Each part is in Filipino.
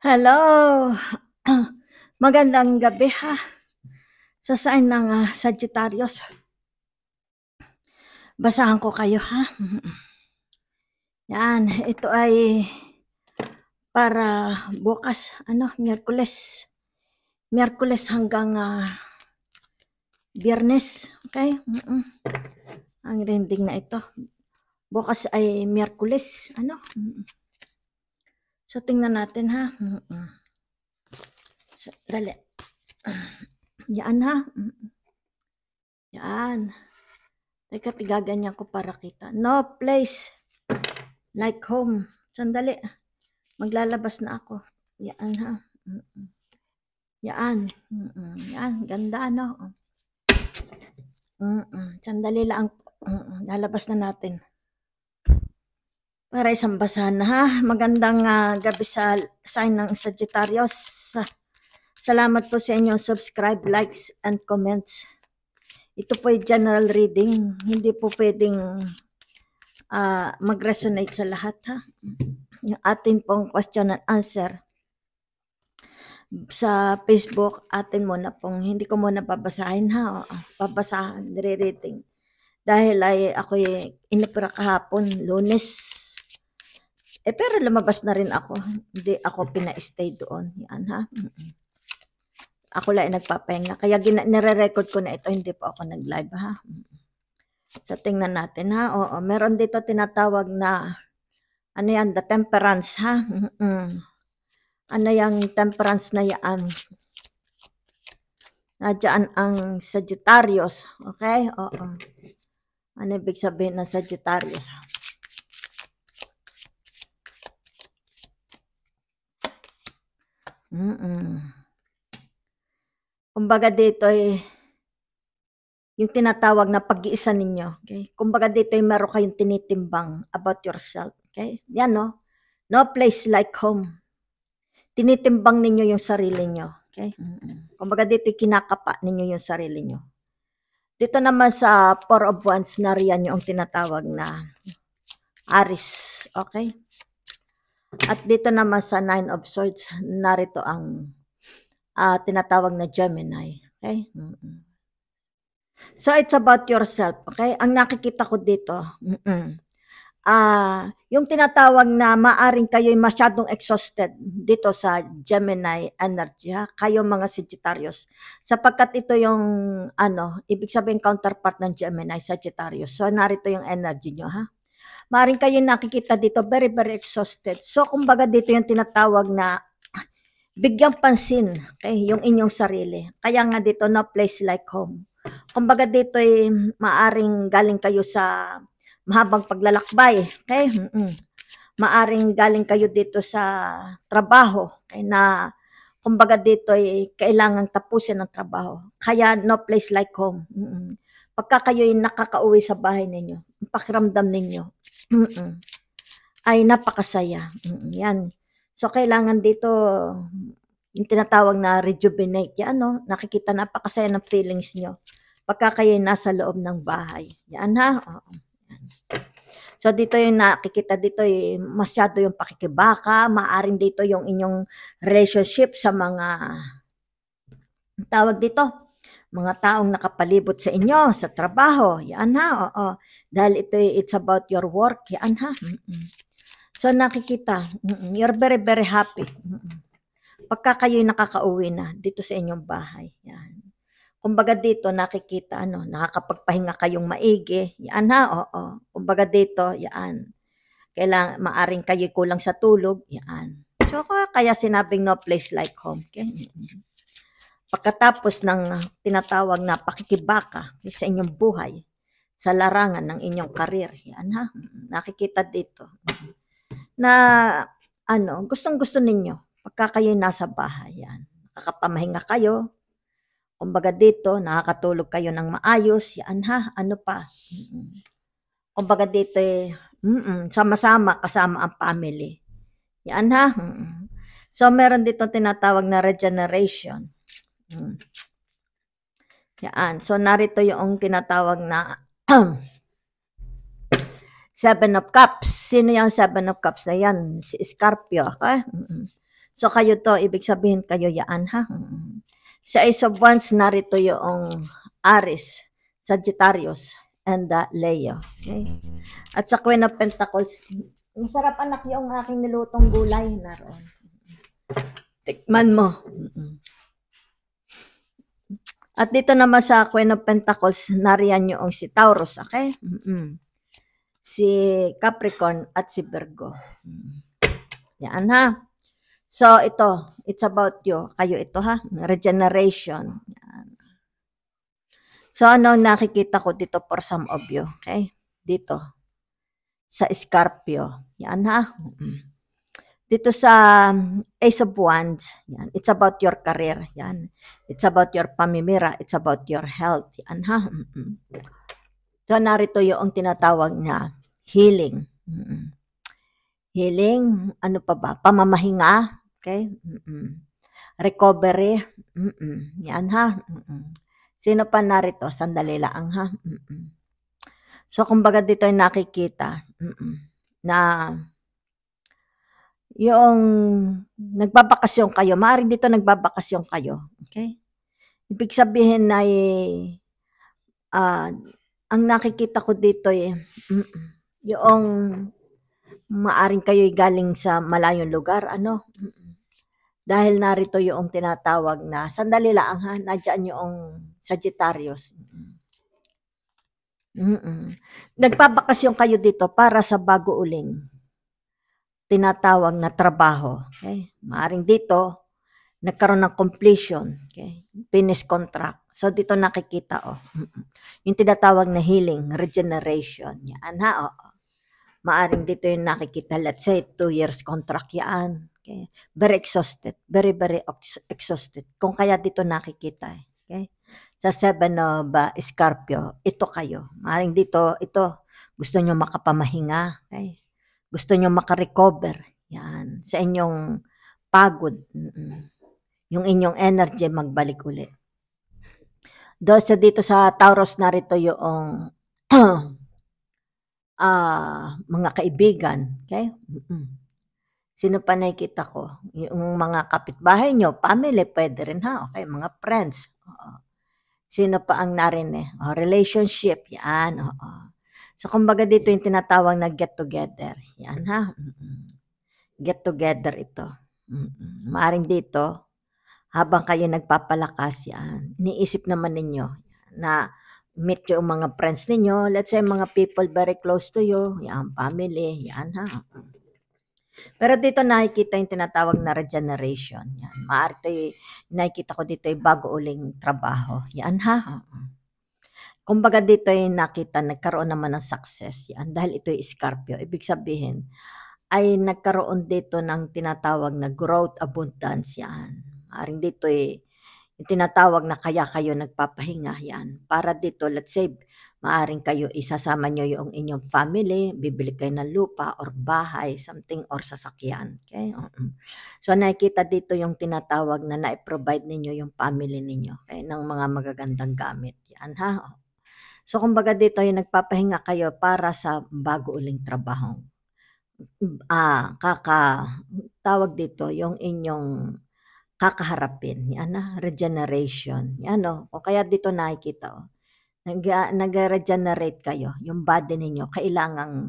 Hello! Magandang gabi ha. Sa sign ng Sagittarius. Basahan ko kayo ha. Yan, ito ay para bukas, Miyerkules. Miyerkules hanggang Biyernes. Okay? Ang reading na ito. Bukas ay Miyerkules. So, tingnan natin ha. Dali. Yan ha. Yan. Teka, tigaganyan ko para kita. No place like home. Sandali. Maglalabas na ako. Yan ha. Yan. Yan. Ganda no. Sandali lang. Lalabas na natin. Para isang basahan na ha. Magandang gabi sa sign ng Sagittarius. Salamat po sa inyong subscribe, likes, and comments. Ito po ay general reading. Hindi po pwedeng mag-resonate sa lahat ha. Yung atin pong question and answer sa Facebook, atin muna pong, hindi ko muna babasahin ha. Babasahan, nire-reading. Dahil ay ako inopera kahapon, Lunes. Pero lumabas na rin ako. Hindi ako pina-stay doon. Yan ha. Ako lang nagpapahinga. Kaya nire-record ko na ito, hindi po ako nag-live ha. So, tingnan natin ha. Oo, meron dito tinatawag na, the temperance ha. Yung temperance na yan? Nadyan ang Sagittarius. Okay? Oo. Ano ibig sabihin ng Sagittarius? Kumbaga dito ay yung tinatawag na pag-iisa ninyo. Okay? Kumbaga dito ay meron kayong tinitimbang about yourself. Okay? Yan no? No place like home. Tinitimbang ninyo yung sarili nyo. Okay? Kumbaga dito kinakapa ninyo yung sarili nyo. Dito naman sa Four of Wands, nariyan yung tinatawag na Aries. Okay? At dito naman sa Nine of Swords, narito ang tinatawag na Gemini. Okay? So, it's about yourself. Okay? Ang nakikita ko dito, yung tinatawag na maaring kayo'y masyadong exhausted dito sa Gemini energy, ha? Kayo mga Sagittarius. Sapagkat ito yung, ibig sabihin counterpart ng Gemini, Sagittarius. So, narito yung energy nyo, ha? Maaring kayo nakikita dito, very, very exhausted. So, kumbaga dito yung tinatawag na bigyang pansin, okay, yung inyong sarili. Kaya nga dito, no place like home. Kumbaga dito ay maaring galing kayo sa mahabang paglalakbay, okay? Maaring galing kayo dito sa trabaho, okay, na kumbaga dito ay kailangang tapusin ang trabaho. Kaya no place like home. Pagka kayo'y nakakauwi sa bahay ninyo, pakiramdam ninyo ay napakasaya. Yan. So, kailangan dito yung tinatawag na rejuvenate. Yan, no? Nakikita napakasaya ng feelings nyo pagka kayo nasa loob ng bahay. Yan, ha? Oo. Yan. So, dito yung nakikita dito, masyado yung pakikibaka, maaring dito yung inyong relationship sa mga tawag dito, mga taong nakapalibot sa inyo, sa trabaho. Yan, ha? Oo. Dahil it's about your work. Yan, ha? So, nakikita, you're very, very happy. Pagka kayo'y nakakauwi na dito sa inyong bahay. Yan. Kumbaga dito, nakikita, nakakapagpahinga kayong maigi. Yan ha, oo. Kumbaga dito, yan. Kailangan, maaring kayo kulang sa tulog. Yan. So, kaya sinabing no place like home. Okay? Pagkatapos ng tinatawag na pakikibaka sa inyong buhay, sa larangan ng inyong karir. Yan ha. Nakikita dito. Na, gustong-gusto ninyo, pagka kayo nasa bahay, yan. Nakakapamahinga kayo, kumbaga dito, nakakatulog kayo ng maayos, yan ha, kumbaga dito, sama-sama, kasama ang family. Yan ha. So, meron dito tinatawag na regeneration. Yan. So, narito yung tinatawag na Seven of Cups. Sino yung Seven of Cups na yan? Si Scorpio. Okay? So, kayo to, ibig sabihin kayo yaan, ha? Sa Ace of Wands, narito yung Aries, Sagittarius, and Leo. Okay? At sa Queen of Pentacles, masarap anak yung aking nilutong gulay. Naroon. Tikman mo. At dito naman sa Queen of Pentacles, nariyan yung si Taurus, okay? Si Capricorn at si Virgo. Yan, ha? So, ito, it's about you. Kayo ito, ha? Regeneration. Yan. So, ano nakikita ko dito for some of you, okay? Dito. Sa Scorpio. Yan, ha? Dito sa Ace of Wands, yan. It's about your career, yan. It's about your pamimira, it's about your health, yan, ha? So, narito yung tinatawag na healing. Healing, ano pa ba? Pamamahinga, okay? Recovery, yan, ha? Sino pa narito? Sandali lang, ha? So, kumbaga dito ay nakikita na yung nagbabakasyon kayo, maaaring dito nagbabakasyon kayo, okay? Ibig sabihin na ang nakikita ko dito yung maaaring kayo galing sa malayong lugar, ano? Dahil narito yung tinatawag na, sandali lang, ha? Nandiyan yung Sagittarius. Nagbabakasyon kayo dito para sa bago uling tinatawag na trabaho. Okay? Maaring dito, nagkaroon ng completion. Okay? Finish contract. So, dito nakikita, yung tinatawag na healing, regeneration. Yan, ha? Maaring dito yung nakikita, let's say, 2 years contract yan. Okay? Very exhausted. Very, very exhausted. Kung kaya dito nakikita. Okay? Sa 7 of Scorpio, ito kayo. Maaring dito, ito, gusto nyo makapamahinga. Okay? Gusto nyo makarecover. Yan. Sa inyong pagod. Yung inyong energy magbalik ulit. Doon dito sa Taurus, narito yung mga kaibigan. Okay? Sino pa nakikita ko? Yung mga kapitbahay nyo, family, pwede rin, ha? Okay, mga friends. Sino pa ang narinig? Relationship. Yan. So, kumbaga dito yung tinatawag na get together. Yan, ha? Get together ito. Maaring dito, habang kayo nagpapalakas yan, iniisip naman ninyo na meet yung mga friends ninyo, let's say mga people very close to you, yan, family, yan, ha? Pero dito nakikita yung tinatawag na regeneration. Yan. Maaari nakikita ko dito yung bago uling trabaho. Yan, ha? Kumbaga dito yung nakita, nagkaroon naman ng success. Yan, dahil ito yung Scorpio. Ibig sabihin, ay nagkaroon dito ng tinatawag na growth abundance. Yan. Maaring dito yung tinatawag na kaya kayo nagpapahinga. Yan. Para dito, let's say, maaring kayo isasama nyo yung inyong family, bibili kayo ng lupa or bahay, something, or sasakyan. Okay? So, nakikita dito yung tinatawag na na-provide ninyo yung family ninyo, okay? Ng mga magagandang gamit. Yan, ha? So, kumbaga dito yung nagpapahinga kayo para sa bago uling trabaho. Tawag dito yung inyong kakaharapin. Yan na, regeneration. Yan o kaya dito nakikita nag-regenerate kayo. Yung body ninyo, kailangang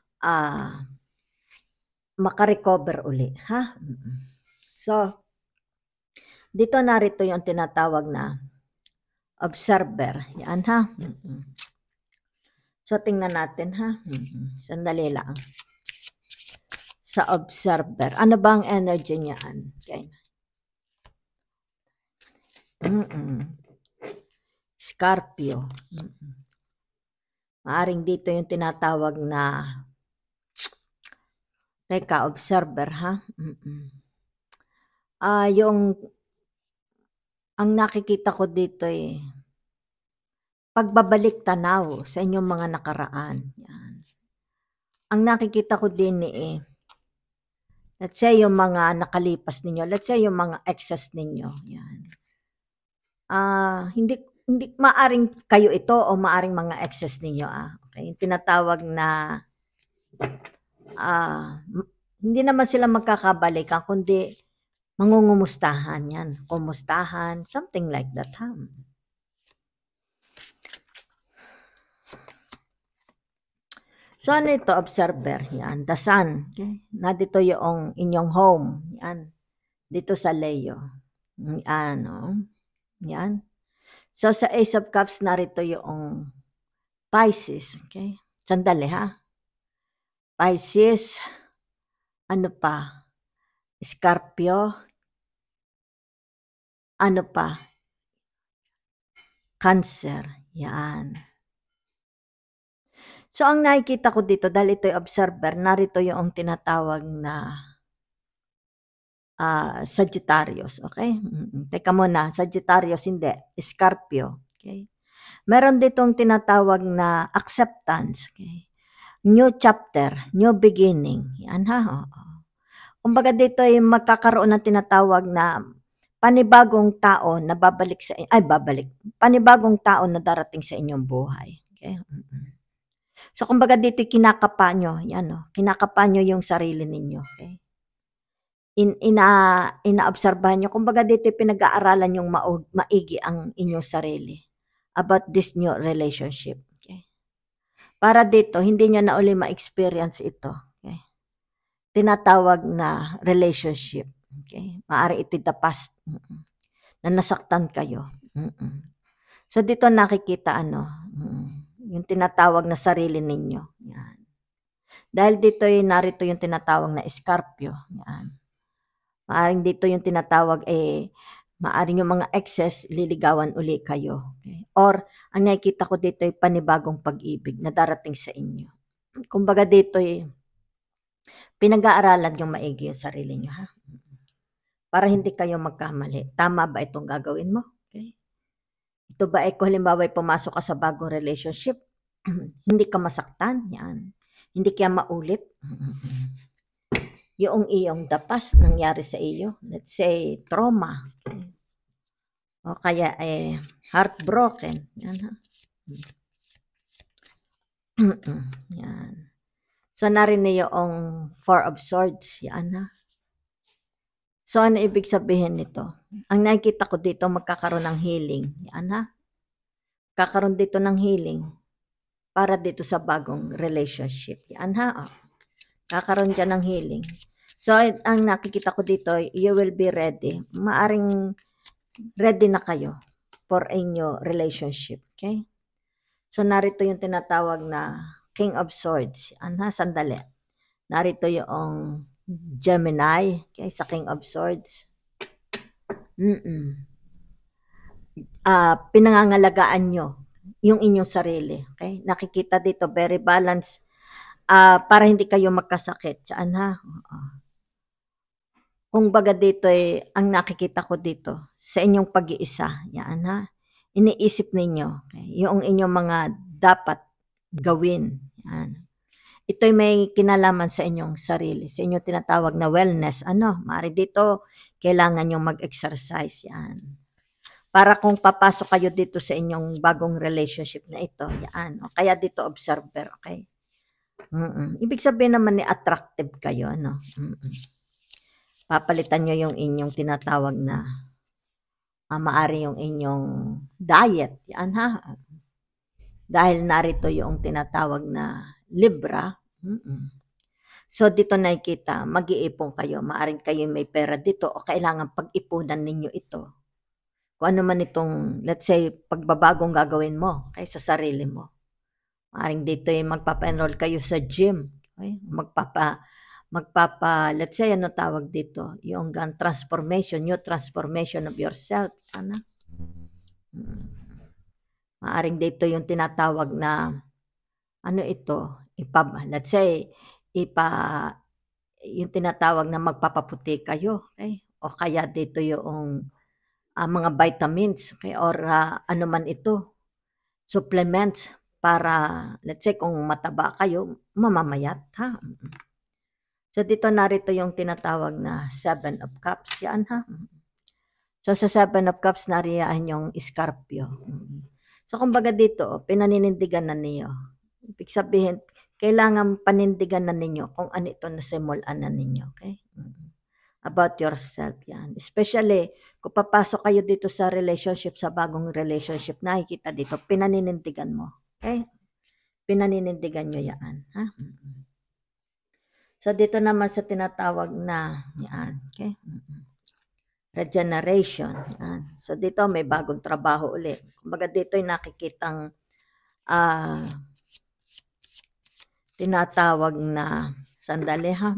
makarecover uli. Ha? So, dito narito yung tinatawag na observer. Yan, ha? So, tingnan natin, ha? Sandali lang. Sa observer. Ano ba ang energy niyan? Okay. Scorpio. Maaring dito yung tinatawag na observer, ha? Ang nakikita ko dito pagbabalik tanaw sa inyong mga nakaraan. Yan. Ang nakikita ko din let's say yung mga nakalipas ninyo, let's say yung mga exes ninyo. Yan. Hindi maaring kayo ito o maaring mga exes ninyo. Okay? Yung tinatawag na hindi naman sila magkakabalikan, kundi mangungumustahan yan. Kumustahan, something like that, ha? So, ano ito, observer? Yan, the sun. Okay? Na dito yung inyong home. Yan. Dito sa Leo. Yan, oh. Yan. So, sa Ace of Cups, narito yung Pisces. Okay? Sandali, ha? Pisces. Ano pa? Scorpio. Ano pa? Cancer. Yan. So, ang nakikita ko dito, dahil ito'y observer, narito yung tinatawag na Sagittarius, okay? Teka muna, Sagittarius hindi, Scorpio, okay? Meron ditong tinatawag na acceptance, okay? New chapter, new beginning, yan ha, oo. Kumbaga dito ay magkakaroon ng tinatawag na panibagong tao na panibagong tao na darating sa inyong buhay, okay? So, kumbaga dito kinakapa nyo, yan o, kinakapa nyo yung sarili ninyo, okay? Inaobserbahan nyo, kumbaga dito pinag-aaralan yung maigi ang inyong sarili about this new relationship, okay? Para dito, hindi nyo na uli ma-experience ito, okay? Tinatawag na relationship, okay? Maaari ito the past, na nasaktan kayo. So, dito nakikita yung tinatawag na sarili ninyo. Yan. Dahil dito narito yung tinatawag na Scorpio. Yan. Maaring dito yung tinatawag maaring yung mga exes liligawan uli kayo. Okay? Or ang nakikita ko dito ay panibagong pag-ibig na darating sa inyo. Kumbaga dito pinag-aaralan yung maigi yung sarili nyo, ha? Para hindi kayo magkamali. Tama ba itong gagawin mo? Okay? Ito ba kung halimbawa pumasok ka sa bagong relationship, hindi ka masaktan? Yan. Hindi kaya maulit? Yung iyong the past nangyari sa iyo, let's say trauma, okay? O kaya heartbroken, yan ha. Yan. So narinig yung Four of Swords, yan ha. So ano ibig sabihin nito? Ang nakikita ko dito magkakaroon ng healing, yan ha. Kakaroon dito ng healing para dito sa bagong relationship, yan ha. Kakaroon dyan ng healing. So, ang nakikita ko dito, you will be ready. Maaring ready na kayo for a new relationship. Okay? So, narito yung tinatawag na King of Swords. Sandali. Narito yung Gemini. Okay? Sa King of Swords. Pinangangalagaan nyo yung inyong sarili. Okay? Nakikita dito, very balanced. Para hindi kayo magkasakit. Saan ha? Kung baga dito ang nakikita ko dito, sa inyong pag-iisa, yan ha, iniisip ninyo, okay, yung inyong mga dapat gawin, yan. Ito'y may kinalaman sa inyong sarili, sa inyong tinatawag na wellness, maaari dito, kailangan yung mag-exercise, yan. Para kung papasok kayo dito sa inyong bagong relationship na ito, yan, o kaya dito observer, okay. Ibig sabihin naman attractive kayo, papalitan nyo yung inyong tinatawag na maari yung inyong diet. Yan ha. Dahil narito yung tinatawag na Libra. So dito nakikita, mag-iipon kayo. Maaring kayo may pera dito o kailangan pag-ipunan ninyo ito. Kung ano man itong, let's say, pagbabagong gagawin mo kay sa sarili mo. Maaring dito magpapa-enroll kayo sa gym. Okay? Let's say, tawag dito? Yung transformation, new transformation of yourself. Maaring dito yung tinatawag na, let's say, yung tinatawag na magpapaputi kayo. Okay? O kaya dito yung mga vitamins, okay? Or ano man ito, supplements para, let's say, kung mataba kayo, mamamayat, ha? So, dito narito yung tinatawag na Seven of Cups. Yan, ha? So, sa Seven of Cups, nariyan yung Scorpio. So, kumbaga dito, pinaninindigan na niyo. Ibig sabihin, kailangan panindigan na ninyo kung ano ito na simulan na ninyo. Okay? about yourself yan. Especially, kung papasok kayo dito sa relationship, sa bagong relationship, nakikita dito, pinaninindigan mo. Okay? Pinaninindigan nyo yan. Ha? So, dito naman sa tinatawag na, yan. Okay? Regeneration. Yan. So, dito may bagong trabaho ulit. Kumbaga dito ay nakikitang tinatawag na, sandali ha,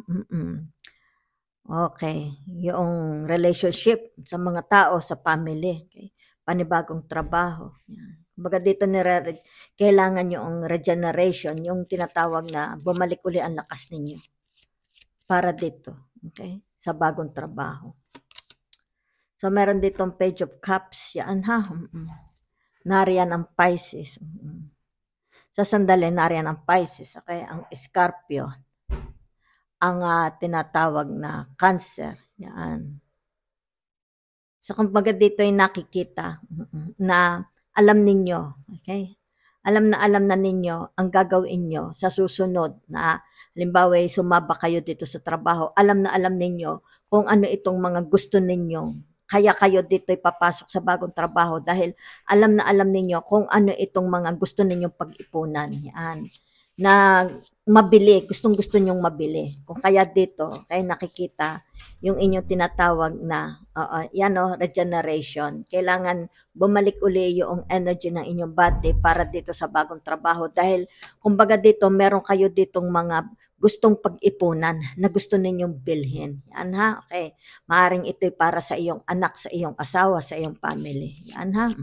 okay, yung relationship sa mga tao, sa family, okay? Panibagong trabaho. Yan. Kumbaga dito kailangan yung regeneration, yung tinatawag na bumalik uli ang lakas ninyo para dito, okay, sa bagong trabaho. So, meron ditong Page of Cups, yan ha, nariyan ang Pisces. Sa sandali, nariyan ang Pisces, okay, ang Scorpio, ang tinatawag na Cancer, yan. So, kumbaga dito ay nakikita na alam ninyo, okay? Alam na ninyo ang gagawin nyo sa susunod na halimbawa sumaba kayo dito sa trabaho, alam na alam ninyo kung ano itong mga gusto ninyong kaya kayo dito papasok sa bagong trabaho dahil alam na alam ninyo kung ano itong mga gusto ninyong pag-ipunan. Yan. Na mabili, gustong-gusto nyong mabili. Kung kaya dito, kaya nakikita yung inyong tinatawag na yan regeneration. Kailangan bumalik uli yung energy ng inyong body para dito sa bagong trabaho dahil kumbaga dito meron kayo ditong mga gustong pag-ipunan na gusto ninyong bilhin. Yan ha, okay. Maaring ito'y para sa iyong anak, sa iyong asawa, sa iyong family. Yan ha.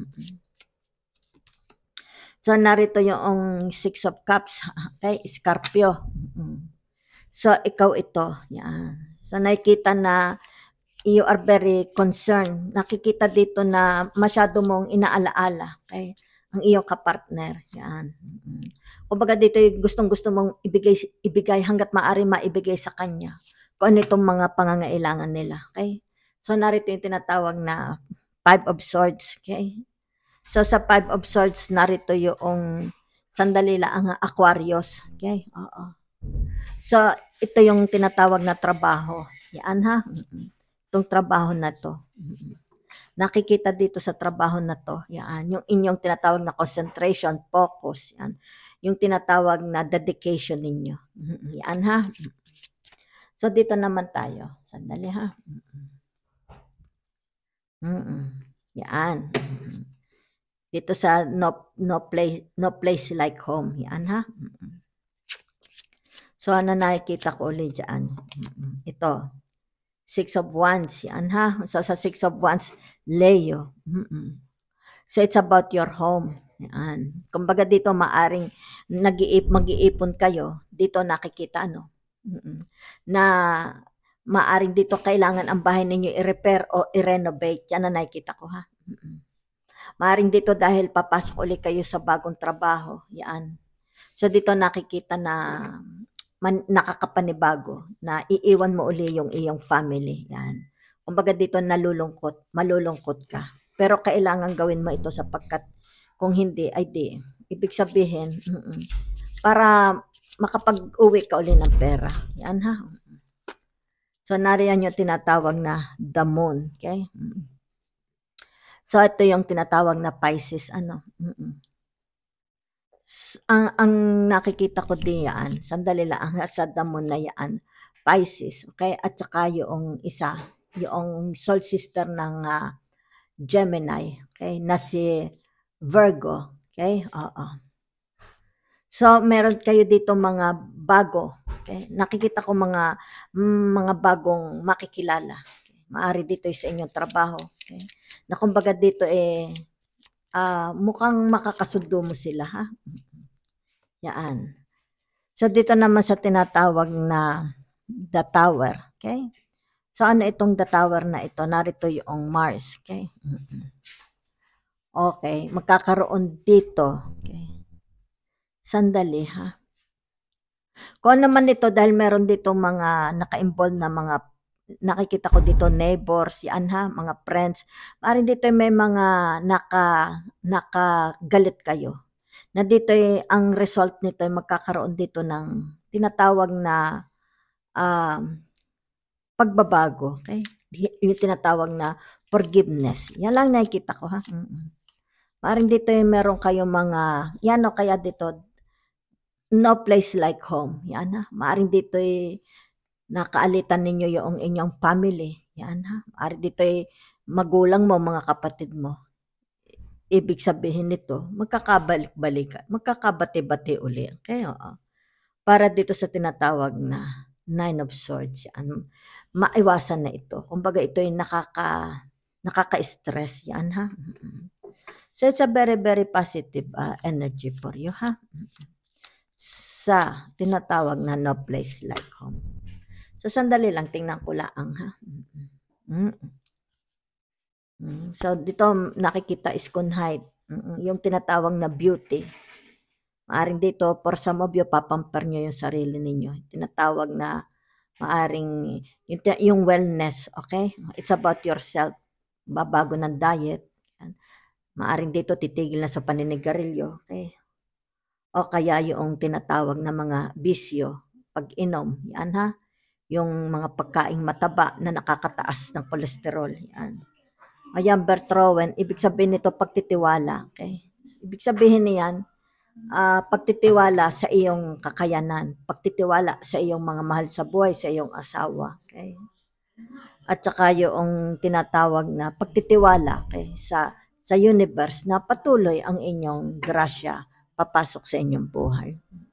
So, narito yung Six of Cups, okay, Scorpio. So, ikaw ito. Yan. So, nakikita na you are very concerned. Nakikita dito na masyado mong inaalaala, okay, ang iyong kapartner. Yan. Kumbaga dito gustong-gusto mong ibigay hanggat maaari maibigay sa kanya kung ano itong mga pangangailangan nila. Okay? So, narito yung tinatawag na Five of Swords. Okay? So, sa Five of Swords, narito yung sandali lang ang Aquarius. Okay? Oo. So, ito yung tinatawag na trabaho. Yan ha. Itong trabaho na to. Nakikita dito sa trabaho na to. Yan. Yung inyong tinatawag na concentration, focus. Yan. Yung tinatawag na dedication ninyo. Yan ha. So, dito naman tayo. Sandali ha. Yan. Dito sa no place like home. Yan ha. So, ano nakikita ko ulit dyan? Ito. Six of Wands. Yan ha. So, sa Six of Wands, Leo. So, it's about your home. Yan. Kumbaga dito, maaring mag-iipon kayo. Dito nakikita, na maaring dito kailangan ang bahay ninyo i-repair o i-renovate. Yan na nakikita ko, ha. Maaring dito dahil papasok ulit kayo sa bagong trabaho. Yan. So, dito nakikita na nakakapanibago na iiwan mo uli yung iyong family. Yan. Kumbaga dito malulungkot ka. Pero kailangan gawin mo ito sapagkat kung hindi, ay di. Ibig sabihin, para makapag-uwi ka uli ng pera. Yan ha. So, nariyan yung tinatawag na the moon. Okay? So, ito yung tinatawag na Pisces. Ang nakikita ko diyan, sandali lang, sa the moon na yan, Pisces. Okay? At saka yung isa, yung soul sister ng Gemini, okay, na si Virgo, okay? Oo. So, meron kayo dito mga bago, okay? Nakikita ko mga bagong makikilala. Okay? Maari dito sa inyong trabaho, okay? Na kumbaga dito mukhang makakasundo mo sila, ha? Yan. So, dito naman sa tinatawag na the tower, okay? So, ano itong the tower na ito? Narito yung Mars. Okay? Okay. Magkakaroon dito. Okay. Sandali, ha? Kung naman ito, dahil meron dito mga naka-involve na mga, nakikita ko dito, neighbors, yan ha, mga friends. Maaaring dito may mga nakagalit kayo. Na dito ang result nito ay magkakaroon dito ng tinatawag na pagbabago, okay? Yung tinatawag na forgiveness. Yan lang nakikita ko, ha? Parang dito yung meron kayong mga, yan o kaya dito, no place like home. Yan ha. Maaring dito nakaalitan ninyo yung inyong family. Yan ha. Maaring dito magulang mo, mga kapatid mo. Ibig sabihin nito, magkakabalik-balikan, magkakabati-bati uli. Okay, oo. Para dito sa tinatawag na Nine of Swords. Yan. Maiwasan na ito. Kumbaga ito yung nakaka-stress. Yan ha. So it's a very, very positive energy for you ha. Sa tinatawag na no place like home. So sandali lang, tingnan ko lang ha. So dito nakikita is kunhait, yung tinatawag na beauty. Maaring dito, for some of you, papamper nyo yung sarili ninyo. Tinatawag na maaring yung wellness, okay? It's about yourself. Babago ng diet. Maaring dito titigil na sa paninigarilyo, okay? O kaya yung tinatawag na mga bisyo, pag-inom, yan ha? Yung mga pagkaing mataba na nakakataas ng kolesterol, yan. Ayan, Bertrowen, ibig sabihin nito pagtitiwala, okay? Ibig sabihin niyan, pagtitiwala sa iyong kakayanan, pagtitiwala sa iyong mga mahal sa buhay, sa iyong asawa, okay? At saka yung tinatawag na pagtitiwala, okay, sa universe na patuloy ang inyong grasya papasok sa inyong buhay.